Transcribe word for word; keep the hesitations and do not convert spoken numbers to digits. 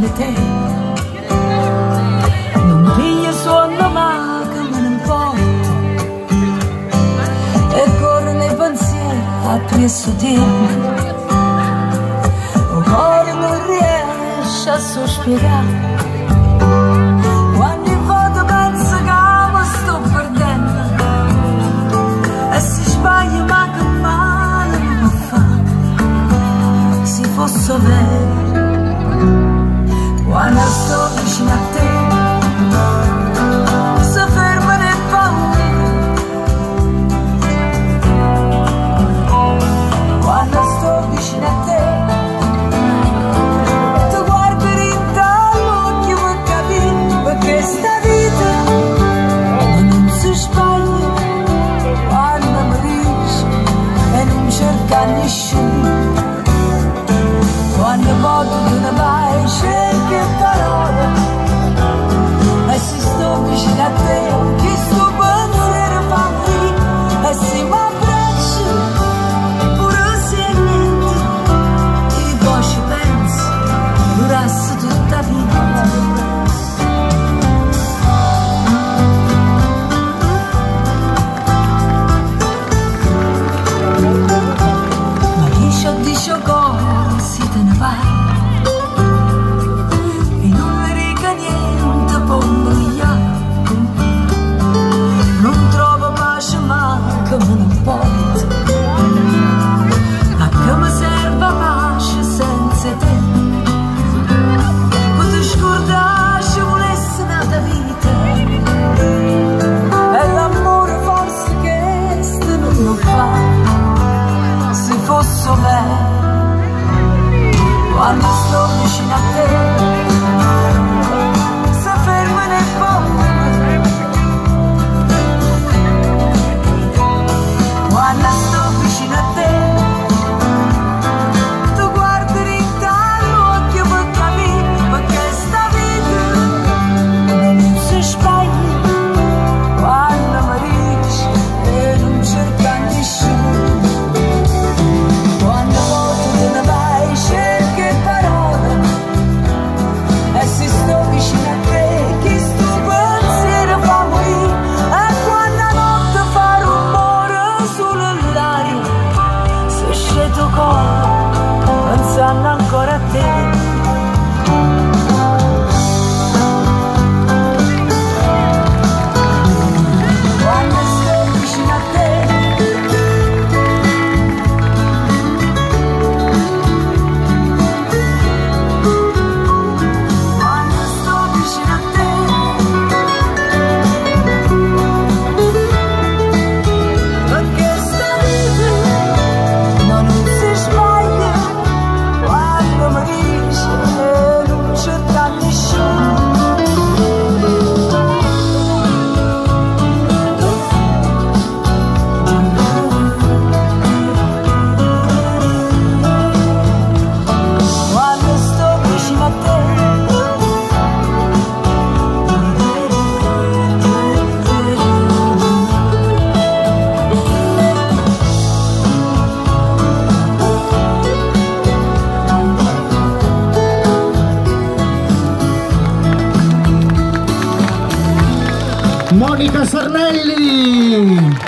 di te. Non piglia sonno ma che me ne importa, e corre nei pensieri appresso di me. Il cuore non riesce a sospirare quando in foto penso che mi sto perdendo, e si sbaglia ma che male mi fa se fosse vero. Quando sto vicino a te si ferma nel paura, quando sto vicino a te ti guardo dentro l'occhio per capire perché sta vita non si sbaglia quando mi dici e non cerca nessuno. Quando voto tu ne vai cerchi parole, e se sto vicino a te che sto pensiero fa morire, e se mi abbraccio pure se niente e poi ci penso durasse tutta vita. Ma chi ci dice come si te ne vai e non le rega niente può brillare, non trovo pace ma che me ne importa, a che mi serve pace senza te. Potrei scordare se volessi nata vita, e l'amore forse che questo non lo fa se fosse vero. Quando sto vicino a te si ferma nel paura, quando sto vicino a te ti guardo dentro l'occhio per capire perché sta vita non si sbaglia quando mi dici e non cerca nessuno. Quando voto te ne vai cerchi parole, e se sto vicino a te che sto pensiero fa morire, e quando la notte fa rumore sull'aria se scendo cuore pensando ancora a te. Quando sto vicino a te Monica Sarnelli.